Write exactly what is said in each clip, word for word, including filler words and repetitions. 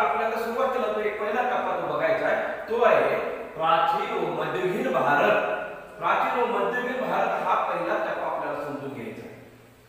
आपल्याला सुरुवातीला तो एक पहिला टप्पा जो बघायचा आहे तो आहे प्राचीन व मध्ययुगीन भारत. प्राचीन व मध्ययुगीन भारत हा पहिला टप्पा आपल्याला समजून घ्यायचा आहे.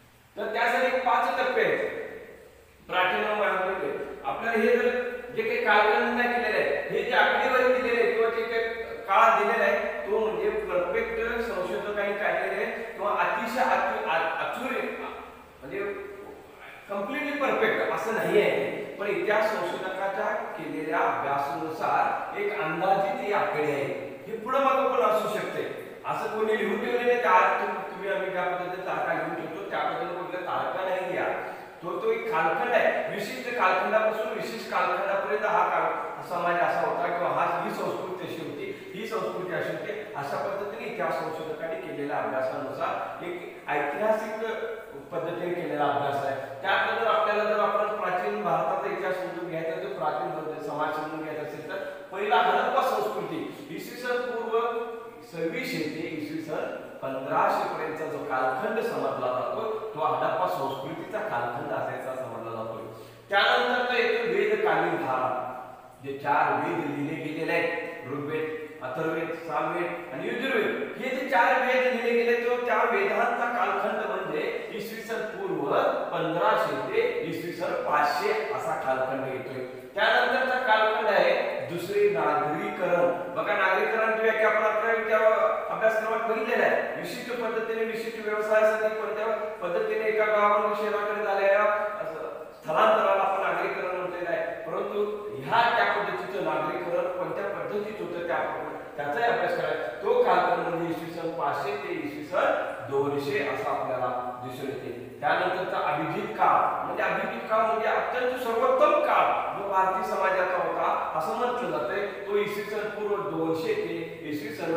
तर त्यासाठी पाच टप्पे आहेत. प्राचीन व मध्ययुगीन आपल्याला हे जर जे काही कालखंड केलेले आहे, हे जे आकडेवारी दिलेले आहे किंवा जे काही काळ दिलेला आहे तो म्हणजे परफेक्ट संशोधकांनी काढलेले किंवा अतिशय अचूक म्हणजे कम्प्लिटली परफेक्ट असं नाही आहे, पण इतिहास संशोधकाच्या केलेल्या अभ्यासानुसार एक अंदाजित ही आकडे आहे. हे पुढे मागे पण असू शकते. असं कोणी लिहून ठेवलेले आज तुम्ही आम्ही ज्या पद्धतीने तारखा लिहून ठेवतो त्या पद्धतीने कुठल्या तारखा नाही या. तो तो एक कालखंड आहे. विशिष्ट कालखंडापासून विशिष्ट कालखंडापर्यंत हा काळ समाज असा होता किंवा हा ही संस्कृती अशी होती, ही संस्कृती अशी होती, अशा पद्धतीने इतिहास संशोधकांनी केलेल्या अभ्यासानुसार एक ऐतिहासिक पद्धतीने केलेला अभ्यास आहे. त्यानंतर आपल्याला जर आपण प्राचीन भारताचा इतिहास समजून घ्यायचा तर प्राचीन समाज समजून घ्यायचा असेल तर पहिला हडप्पा संस्कृती इसवी सन पूर्व सव्वीसशे ते इसवी सन पंधराशे पर्यंतचा जो कालखंड समजला जातो तो हडप्पा संस्कृतीचा कालखंड असायचा समजला जातो. त्यानंतर येतो वेदकालीन भारत, जे चार वेद लिहिले गेलेले आहेत, ऋग्वेद, अथर्ववेद, सामवेद आणि यजुर्वेद, हे जे चार वेद लिहिले गेले तो त्या वेदांचा कालखंड म्हणजे इसवी सन पूर्व पंधराशे ते इसवी सन पाचशे असा कालखंड येतोय. त्यानंतरचा कालखंड आहे दुसरे नागरीकरण. बघा, नागरीकरण व्याख्या आपण आपल्या अभ्यासक्रमात बघितलेला आहे. विशिष्ट पद्धतीने विशिष्ट व्यवसायासाठी कोणत्या पद्धतीने एका गावावरून शहराकडे झालेल्या स्थलांतराला आपण नागरीकरण म्हटलेलं आहे. परंतु ह्या त्या पद्धतीचं नागरीकरण कोणत्या पद्धतीत होतं त्या त्याचाही अभ्यास करायचा. तो कालखंड म्हणजे इसवी सन पाचशे ते इसवी सन दोनशे असा आपल्याला दिसून येते. त्यानंतरचा अभिजित काळ म्हणजे अभिजित काळ म्हणजे अत्यंत सर्वोत्तम काळ जो भारतीय समाजाचा होता असं म्हटलं जातंय. तो इसवी सन पूर्व दोनशे ते इसवी सन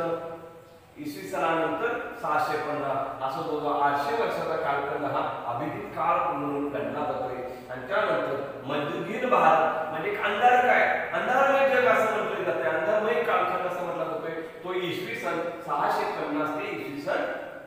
इसवी सनानंतर सहाशे पन्नास असं जवळजवळ आठशे वर्षाचा कालखंड हा अभिजित काळ म्हणून गणला जातोय. आणि त्यानंतर मध्ययुगीन भारत म्हणजे अंधार काय अंधारमय जग असं म्हटलं जाते, अंधारमय कालखंड असं म्हटलं जातोय. तो इसवी सन सहाशे पन्नास ते इसवी सन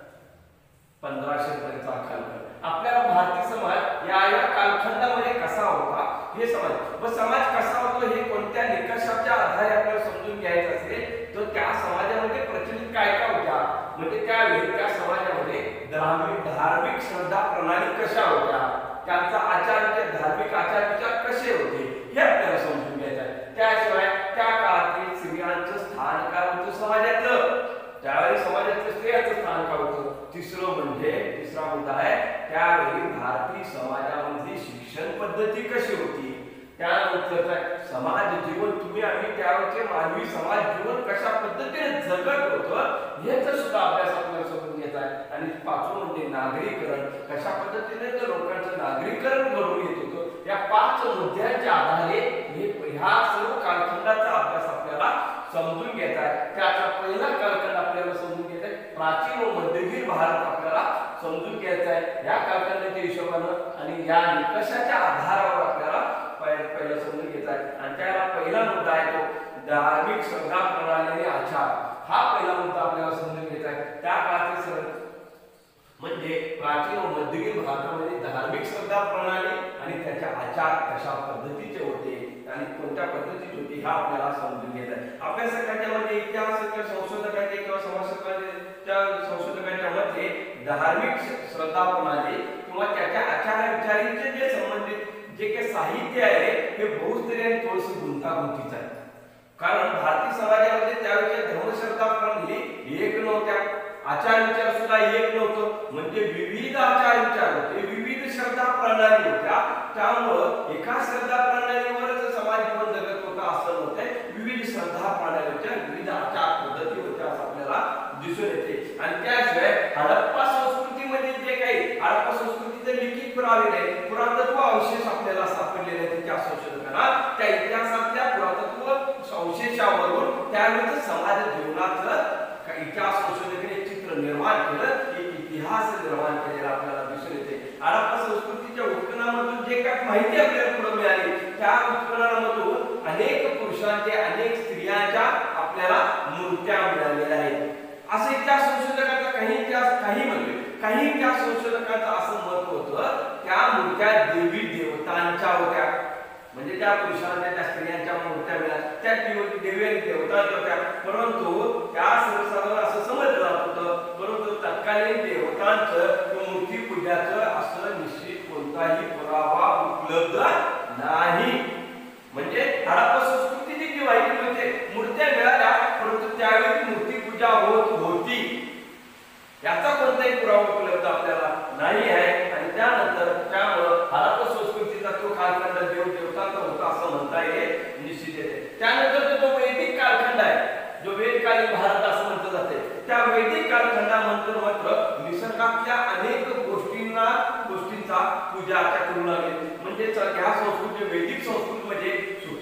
पंधराशे पर्यंतचा कालखंड. आपल्याला भारतीय समाज या या कालखंडामध्ये कसा होता हे समज व समाज कसा होतो हे कोणत्या निकषाच्या आधारे आपल्याला समजून घ्यायचं असेल तर त्या समाजामध्ये प्रचलित काय काय होत्या म्हणजे त्यावेळी त्या समाजामध्ये धार्मिक धार्मिक श्रद्धा प्रणाली कशा होत्या, त्यांचा आचार धार्मिक आचार विचार कसे होते हे आपल्याला समजून घ्यायचं आहे. त्याशिवाय त्या काळातील स्त्रियांचं स्थान काय होतं समाजातलं, त्यावेळी समाजातलं स्त्रियांचं स्थान काय होतं. तिसरं म्हणजे तिसरा मुद्दा आहे त्यावेळी भारतीय समाजामध्ये शिक्षण पद्धती कशी होती. त्यानंतर समाज जीवन तुम्ही आम्ही त्यावेळचे मानवी समाज जीवन कशा पद्धतीने जगत होतं याचा सुद्धा अभ्यास आपल्याला समजून घ्यायचा आहे. आणि पाचवं म्हणजे नागरीकरण, कशा पद्धतीने तर लोकांचं नागरीकरण घडून येत होतं. या पाच मुद्द्यांच्या आधारे हे ह्या सर्व कालखंडाचा अभ्यास आपल्याला समजून घ्यायचा आहे. त्याचा पहिला कालखंड आपल्याला समजून घ्यायचा आहे. प्राचीन व मध्ययुगीन भारत आपल्याला समजून घ्यायचा आहे. या कालखंडाच्या हिशोबानं आणि या निकषाच्या आधारावर आपल्याला पहिला समजून घ्यायचा आहे. आणि त्याला पहिला मुद्दा आहे तो धार्मिक श्रद्धा प्रणाली आणि आचार. हा पहिला मुद्दा आपल्याला समजून घ्यायचा आहे. त्या काळातील म्हणजे प्राचीन व मध्ययुगीन भारतामध्ये धार्मिक श्रद्धा प्रणाली आणि त्याचे आचार कशा पद्धतीचे होते आणि कोणत्या पद्धतीत होते हा आपल्याला समजून घ्यायचा आहे. अभ्यासकांच्या मध्ये इतिहास संशोधकांचे किंवा समाजशास्त्राच्या संशोधकांच्या मध्ये धार्मिक श्रद्धा प्रणाली किंवा त्याच्या आचार विचारांचे जे संबंधित जे काही साहित्य आहे हे बहुस्तरीय आणि थोडंसं गुंतागुंतीचं आहे. कारण भारतीय समाजामध्ये त्यावेळेच्या धर्मश्रद्धा प्रणाली एक नव्हत्या, आचार विचार सुद्धा एक नव्हतं. म्हणजे विविध आचार विचार होते, विविध श्रद्धा प्रणाली होत्या. त्यामुळं एका श्रद्धा प्रणालीवरच समाज जीवन जगत होता असं नव्हतं. विविध श्रद्धा प्रणाली होत्या, विविध आचार पद्धती होत्या असं आपल्याला दिसून येते. आणि त्याशिवाय हडप्पा संस्कृतीमध्ये जे काही हडप्पा संस्कृतीचे लिखित पुरावे आहेत, पुरातत्व अवशेष आपल्याला सापडलेले आहेत त्या संशोधकांना, त्या इतिहासातल्या पुरातत्व अवशेषावरून त्यावेळेस समाज जीवनाचं इतिहास संशोधकांनी चित्र निर्माण केलं, एक इतिहास निर्माण केलेला आपल्याला दिसून येते. हडप्पा संस्कृतीच्या उत्खननामधून जे काही माहिती आपल्याला पुढे मिळाली त्या उत्खननामधून अनेक पुरुषांचे अनेक स्त्रियांच्या आपल्याला मूर्त्या मिळालेल्या आहेत. असं इतिहास संशोधकांचा काही इतिहास काही म्हणजे काही इतिहास संशोधकांचं असं मत होतं त्या मूर्त्या देवी देवतांच्या होत्या. म्हणजे म्हणजे त्या पुरुषांच्या त्या स्त्रियांच्या मूर्त्या मिळाल्या, त्या देवी आणि देवता होत्या, परंतु त्या सर्वसाधारण असं समजलं जात होतं, परंतु तत्कालीन देवतांचं मूर्ती पूजाचं असं निश्चित कोणताही पुरावा उपलब्ध नाही. म्हणजे हडप्पा संस्कृतीची जी माहिती होते, मूर्त्या मिळाल्या परंतु त्यावेळी मूर्ती पूजा होत होती याचा कोणताही पुरावा उपलब्ध आपल्याला नाही आहे. आणि त्यानंतर त्यामुळं हडप्पा संस्कृतीचा तो कालखंड देव देवतांचा होता असं म्हणता येईल निश्चित येते. त्यानंतर जो वैदिक कालखंड आहे, जो वेदकालीन भारत असं म्हटलं जाते, त्या वैदिक कालखंडानंतर मात्र निसर्गातल्या अनेक गोष्टींना गोष्टींचा पूजा अर्चा करू लागले. म्हणजे ह्या संस्कृती वैदिक संस्कृतीमध्ये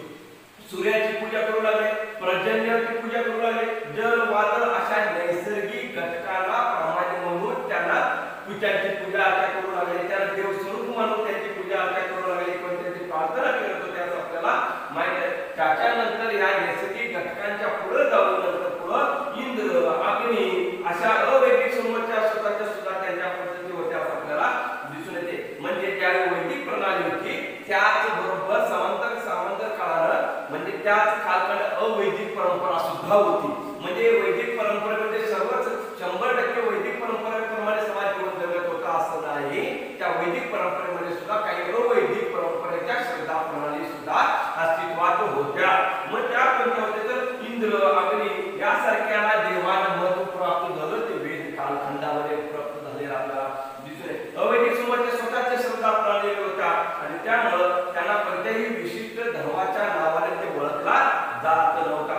सूर्याची पूजा करू लागले, पर्जन्याची पूजा करू लागले, जल वादळ अशा नैसर्गिक घटकांना प्रामाणिक म्हणून त्यांना त्यांची पूजा अर्चा करू लागले, त्याला देव स्वरूप म्हणून त्यांची पूजा अर्चा करू लागले, किंवा त्यांची प्रार्थना करत होते असं आपल्याला माहित आहे. त्याच्यानंतर या नैसर्गिक घटकांच्या पुढे जाऊन नंतर पुढं इंद्र अग्नी अशा अवैदिक समोरच्या स्वतःच्या सुद्धा त्यांच्या पद्धती होत्या असं आपल्याला दिसून येते. म्हणजे ज्यावेळी वैदिक प्रणाली होती त्याच बरोबर समांतर समांतर काळानं म्हणजे त्याच कालखंड अवैदिक परंपरा सुद्धा होती. म्हणजे वैदिक परंपरेमध्ये सर्वच शंभर टक्के वैदिक परंपरेप्रमाणे समाज जीवन जगत होता असं नाही. त्या वैदिक परंपरेमध्ये सुद्धा काही अवैदिक परंपरेच्या श्रद्धा प्रणाली सुद्धा अस्तित्वात होत्या. मग त्या कोणत्या होत्या तर इंद्र अग्नी यासारख्या देवांना महत्व प्राप्त झालं ते वेद कालखंडामध्ये प्राप्त झालेलं आपल्याला दिसून येते. अवैदिक समाजाच्या स्वतःच्या श्रद्धा प्रणाली होत्या आणि त्यामुळं त्यांना कोणत्याही विशिष्ट धर्माच्या नावाने ते ओळखला जात नव्हता.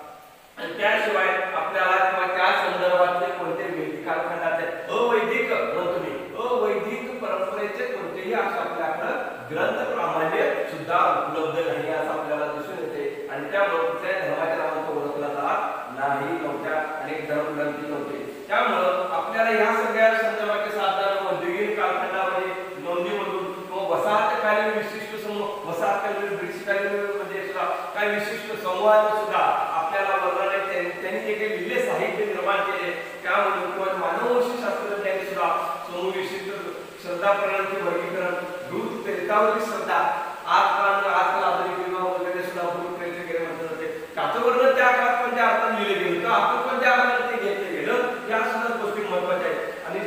आणि त्याशिवाय आपल्याला किंवा त्या संदर्भातले कोणते वैदिक कालखंडाचे अवैदिक म्हणतो मी अवैदिक परंपरेचे कोणतेही असं आपल्याकडे ग्रंथ प्रामाण्य सुद्धा उपलब्ध नाही असं आपल्याला दिसून येते. आणि त्यामुळे कुठल्याही धर्माच्या नावाने ओळखला जात नाही नव्हत्या, अनेक धर्मग्रंथी नव्हते. त्यामुळं आपल्याला ह्या सगळ्या संदर्भाचे साधारण मध्ययुगीन कालखंडामध्ये नोंदीमधून किंवा वसाहतकालीन विशिष्ट समूह वसाहतकालीन ब्रिटिशकालीन म्हणजे सुद्धा काही विशिष्ट संवाद सुद्धा आपल्याला वर्णन त्यांनी जे काही लिहिले साहित्य निर्माण केले त्यामधून किंवा मानववंशी शास्त्रज्ञांनी सुद्धा समूह विशिष्ट श्रद्धा प्रणालीचे वर्गीकरण भूत प्रेतावरील श्रद्धा आजकाल आजकाल आधुनिक विवाह वगैरे सुद्धा भूत प्रेत वगैरे म्हटलं जाते. त्याचं वर्णन त्या काळात कोणत्या अर्थाने लिहिले गेले तर आपण कोणत्या अर्थाने ते घेतले गेलं या सुद्धा गोष्टी महत्वाच्या आहेत. आणि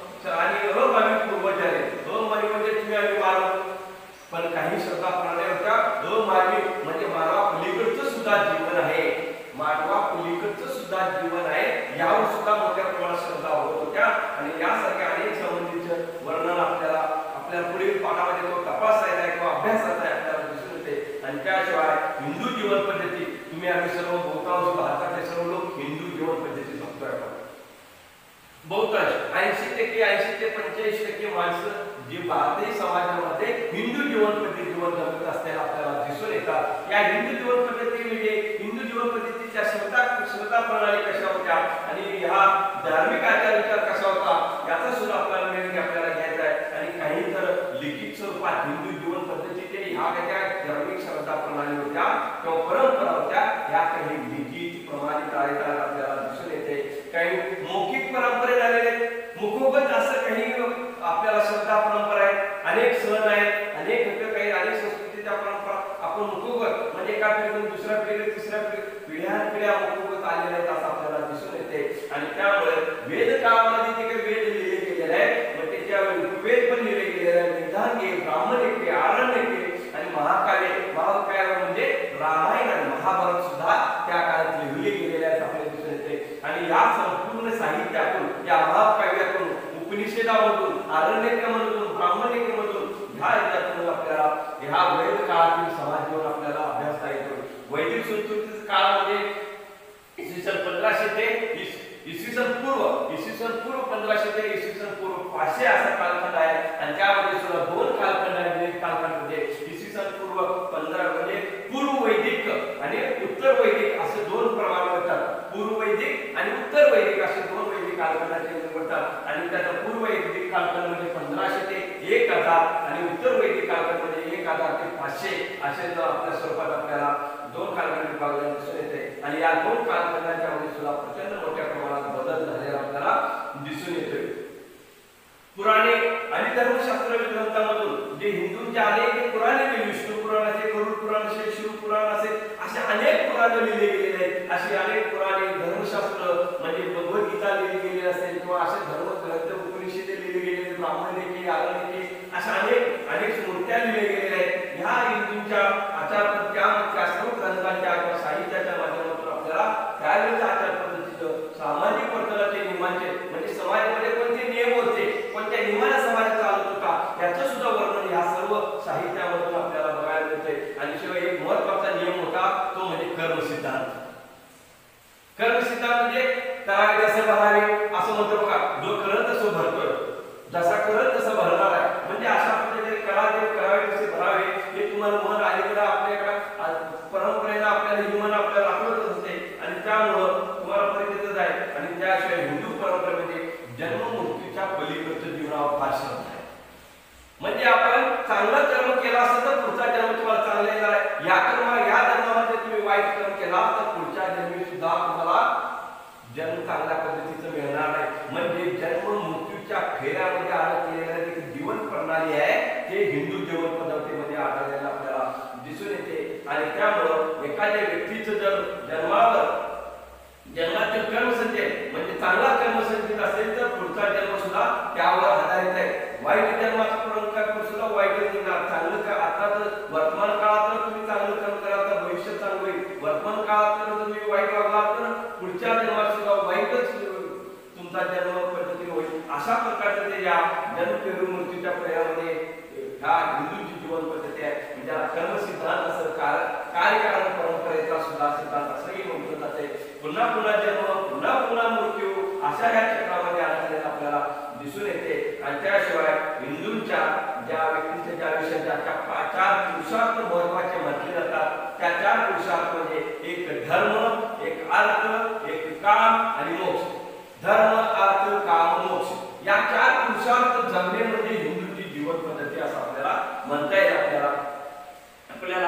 आणि अभावी पूर्वज आहे, अमानवी म्हणजे तुम्ही आम्ही मानव, पण काही श्रद्धा प्रणाली होत्या अमानवी म्हणजे मानवा पलीकडचं सुद्धा जीवन आहे, मानवा पलीकडचं सुद्धा जीवन आहे यावर सुद्धा मोठ्या प्रमाणात श्रद्धा होत होत्या. आणि यासारख्या अनेक संबंधीचं वर्णन आपल्याला आपल्या पुढील पाठामध्ये तो तपासायचा आहे किंवा अभ्यासाचा आहे आपल्याला दिसून येते. आणि त्याशिवाय हिंदू जीवन पद्धती तुम्ही आम्ही सर्व बहुतांश भारतातले सर्व लोक हिंदू जीवन पद्धती जगतोय. बहुतांश ऐंशी टक्के ऐंशी ते पंच्याऐंशी टक्के माणसं जी भारतीय समाजामध्ये हिंदू जीवन पद्धती जीवन जगत असताना आपल्याला दिसून येतात. या हिंदू जीवन पद्धती म्हणजे हिंदू जीवन पद्धतीच्या श्रद्धा श्रद्धा प्रणाली कशा होत्या आणि ह्या धार्मिक आचार विचार कसा होता याचा सुद्धा आपल्याला निर्णय आपल्याला घ्यायचा आहे. आणि काही तर लिखित स्वरूपात हिंदू जीवन पद्धतीचे ह्या काही धार्मिक श्रद्धा प्रणाली होत्या किंवा परंपरा होत्या या काही लिखित प्रमाणित आहेत आपल्याला दिसून येते. काही मौखिक परंपरे झालेले मुखोगत असं काही आपल्याला श्रद्धा परंपरा आहेत, अनेक सण आहेत, अनेक काही अनेक संस्कृतीच्या परंपरा आपण मुखोगत म्हणजे एका पिढीतून दुसऱ्या पिढीत तिसऱ्या पिढीत पिढ्या पिढ्या मुखोगत आलेल्या आहेत असं आपल्याला दिसून येते. आणि त्यामुळे वेद काळामध्ये जे काही वेद लिहिले गेलेले आहेत मग त्याच्यावर वेद पण लिहिले गेलेले आहेत, वेदांगे ब्राह्मणिके आरण्यके आणि महाकाव्य महाकाव्य म्हणजे रामायण आणि महाभारत सुद्धा त्या काळात लिहिले गेलेले आहेत आपल्याला दिसून येते. आणि या संपूर्ण साहित्यातून या महाकाव्यातून उपनिषदामधून आरण्यकामधून ब्राह्मणिकेमधून ह्या याच्यातून आपल्याला ह्या वैद काळातील समाज जीवन आपल्याला अभ्यासता येतो. वैदिक संस्कृतीचा काळ म्हणजे इसवी सन पंधराशे ते इसवी सन पूर्व इसवी सन पूर्व पंधराशे ते इसवी सन पूर्व पाचशे असा कालखंड आहे. आणि त्यामध्ये सुद्धा दोन कालखंड आहेत. कालखंड म्हणजे इसवी सन पूर्व पंधरा म्हणजे पूर्व वैदिक आणि उत्तर वैदिक असे दोन प्रमाण होतात. पूर्व वैदिक आणि उत्तर वैदिक असे दोन वैदिक कालखंडाचे होतात. आणि त्याचा पूर्व वैदिक कालखंड म्हणजे पंधराशे ते एक हजार आणि उत्तर वैदिक कालखंड म्हणजे एक हजार ते पाचशे असे जर आपल्या स्वरूपात आपल्याला दोन कालखंड विभागले दिसून येते. आणि या दोन कालखंडाच्या मध्ये सुद्धा प्रचंड मोठ्या प्रमाणात बदल झालेला आपल्याला दिसून येतोय. पुराणे आणि धर्मशास्त्र ग्रंथांमधून जे हिंदूंचे अनेक पुराणे विष्णू पुराणाचे गरुड पुराण लिहिले गेलेले आहेत, अशी अनेक पुराणे धर्मशास्त्र म्हणजे भगवद्गीता लिहिली गेलेली असेल किंवा असे धर्मग्रंथ उपनिषदे लिहिली गेलेले, ब्राह्मणलेखी, आगमलेखी अशा अनेक अनेक स्मृत्या लिहिल्या गेलेल्या आहेत. ह्या हिंदूंच्या आचारपद्धत्या त्या सर्व ग्रंथांच्या किंवा साहित्याच्या माध्यमातून आपल्याला त्यावेळेच्या आचार पद्धतीचं सामाजिक वर्तनाचे नियमांचे म्हणजे समाजामध्ये कोणते नियम होते, कोणत्या नियमाने समाज चालत होता याचं सुद्धा वर्णन ह्या सर्व साहित्यामधून आपल्याला बघायला मिळते. आणि शिवाय एक महत्वाचा नियम होता तो म्हणजे कर्म सिद्धांत. कर्म सिद्धांत म्हणजे करावे जसे भरावे असं म्हणतो बघा, जो करत तसं भरतोय, जसा करत तसं भरणार आहे. म्हणजे अशा पद्धतीने करा जे करावे तसे भरावे हे तुम्हाला मन अलीकडे आपल्याकडे परंपरेला आपल्याला ही मन आपल्याला आठवतच असते आणि त्यामुळं तुम्हाला परिचितच आहे. आणि त्याशिवाय हिंदू परंपरेमध्ये जन्म मृत्यूच्या पलीकडचं जीवनावर फार श्रद्धा आहे. म्हणजे आपण चांगलं कर्म केला असतं तर पुढचा जन्म तुम्हाला चांगला येणार आहे. या कर्म या जन्मामध्ये तुम्ही वाईट कर्म केला तर पुढच्या जन्मी सुद्धा तुम्हाला जन्म चांगल्या पद्धतीचं मिळणार नाही. म्हणजे जन्म मृत्यूच्या फेऱ्यामध्ये अडकलेलं जी जीवन प्रणाली आहे ते हिंदू जीवन पद्धतीमध्ये आढळलेलं आपल्याला दिसून येते. आणि त्यामुळं एखाद्या व्यक्तीचं जर जन्मावर जन्माचे कर्मसंचय म्हणजे चांगला कर्मसंचित असेल तर पुढचा जन्म सुद्धा त्यावर आधारित आहे. वाईट जन्माचा कर्म सुद्धा वाईटच निघणार. चांगलं का आता तर वर्तमान काळात तर तुम्ही चांगलं कर्म कराल तर भविष्य चांगलं होईल. वर्तमान काळात तर तुम्ही वाईट वागला तर पुढच्या जन्मात सुद्धा वाईटच तुमचा जन्म पद्धती होईल. अशा प्रकारचं ते या जन्म पेरू मृत्यूच्या प्रयामध्ये ह्या हिंदूची जीवन पद्धती आहे. ज्याला कर्म सिद्धांत असं कार्यकारण परंपरेचा सुद्धा सिद्धांत असंही म्हटलं जाते. पुन्हा पुन्हा जन्म पुन्हा पुन्हा मृत्यू अशा ह्या चक्रामध्ये अडकलेला आपल्याला दिसून येते. आणि त्याशिवाय हिंदूंच्या ज्या व्यक्तींच्या ज्या विषयाच्या चार पुरुषार्थ महत्वाचे म्हटले जातात त्या चार पुरुषार्थ म्हणजे एक धर्म, एक अर्थ, एक काम आणि मोक्ष. धर्म, अर्थ, काम, मोक्ष या चार पुरुषार्थ जगणे म्हणजे हिंदूची जीवन पद्धती असं आपल्याला म्हणता येईल. आपल्याला आपल्याला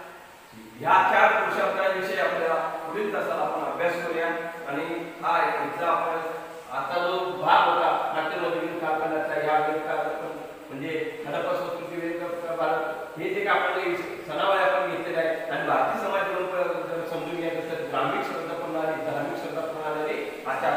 या चार पुरुषार्थांविषयी आपल्याला पुढील तासाला आपण अभ्यास करूया. आणि हा एकदा आपण आता जो भाग होता नाट्यमधील कालखंडाचा या म्हणजे हडप्पा संस्कृती भारत हे जे आपण सणावाळे आपण घेतलेले आहे आणि भारतीय समाज समजून घ्यायचं तर ग्रामीण श्रद्धा प्रणाली, धार्मिक श्रद्धा प्रणाली आचार